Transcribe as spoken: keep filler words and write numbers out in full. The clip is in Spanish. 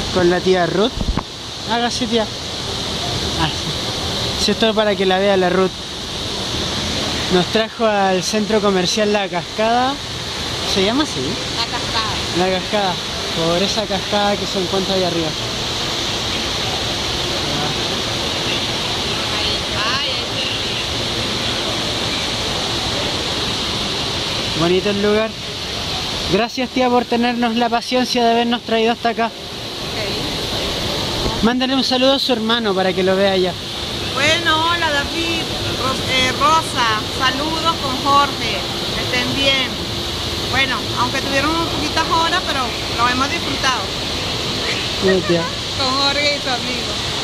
con la tía Ruth. Hágase, tía. Ah, sí. Esto es para que la vea la Ruth. Nos trajo al centro comercial La Cascada. ¿Se llama así? La Cascada. La Cascada. Por esa cascada que se encuentra ahí arriba. Bonito el lugar. Gracias, tía, por tenernos la paciencia de habernos traído hasta acá. Okay. Mándale un saludo a su hermano para que lo vea allá. Bueno, hola David, Ros eh, Rosa, saludos con Jorge, que estén bien. Bueno, aunque tuvieron un poquitas horas, pero lo hemos disfrutado. Sí, tía. Con Jorge y tu amigo.